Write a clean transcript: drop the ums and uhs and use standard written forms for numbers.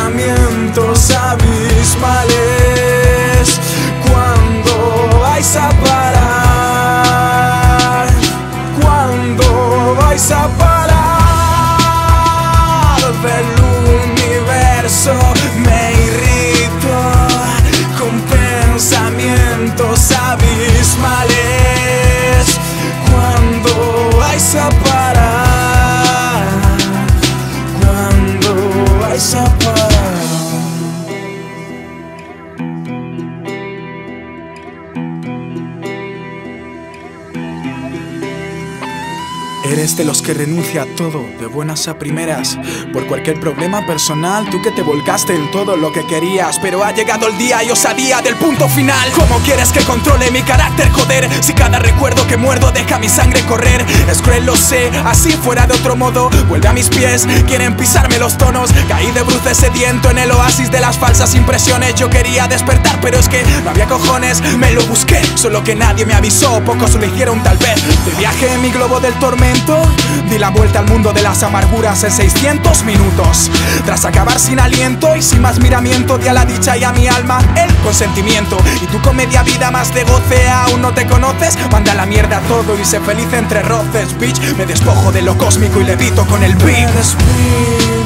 pensamientos abismales. ¿Cuándo vais a parar? ¿Cuándo vais a parar? Del universo me irrito con pensamientos abismales. ¿Cuándo vais a parar? ¿Cuándo vais a parar? Eres de los que renuncia a todo, de buenas a primeras, por cualquier problema personal. Tú que te volcaste en todo lo que querías, pero ha llegado el día y osadía del punto final. ¿Cómo quieres que controle mi carácter, joder? Si cada recuerdo que muerdo deja mi sangre correr. Es cruel, lo sé, así fuera de otro modo. Vuelve a mis pies, quieren pisarme los tonos. Caí de bruces sediento en el oasis de las falsas impresiones. Yo quería despertar, pero es que no había cojones. Me lo busqué, solo que nadie me avisó. Pocos lo hicieron tal vez. De viaje en mi globo del tormento di la vuelta al mundo de las amarguras en 600 minutos. Tras acabar sin aliento y sin más miramiento, di a la dicha y a mi alma el consentimiento. Y tu con media vida más de goce, aún no te conoces. Manda a la mierda todo y sé feliz entre roces, bitch. Me despojo de lo cósmico y levito con el beat.